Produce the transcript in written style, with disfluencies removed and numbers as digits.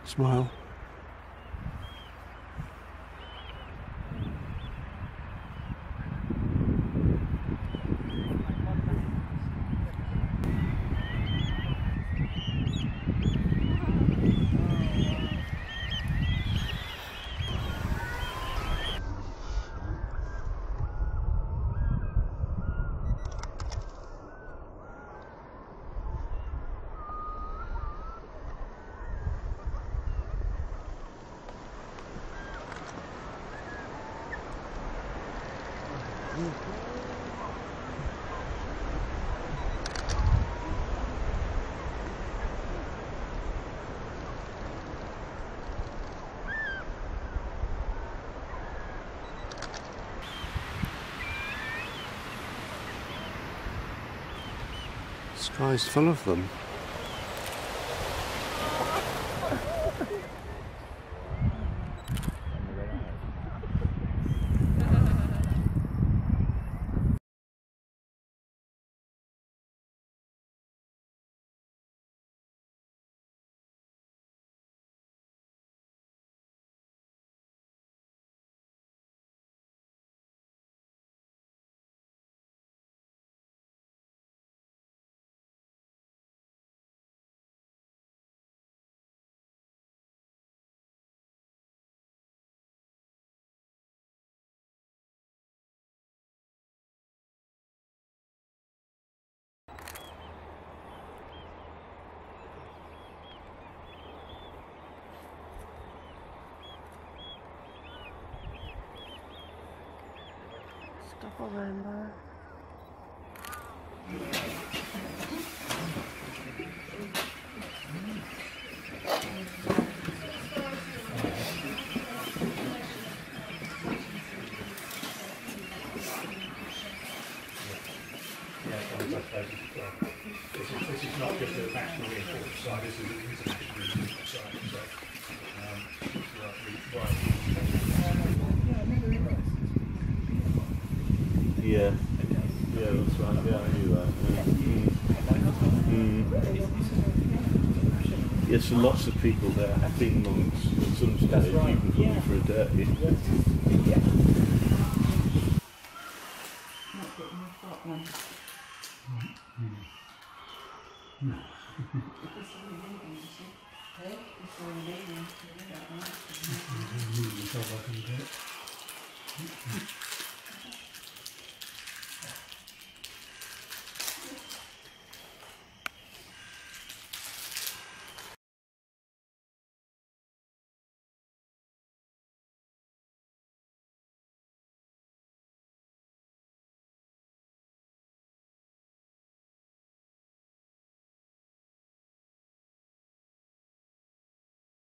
Smile. Sky's full of them. Stuff a rainbow. This is not just a nationally important site, this is an internationally important site. Yeah, that's right. Yeah, I knew that. Yeah. Yes, lots of people there have been monks at some stage, even coming for a day. Yeah.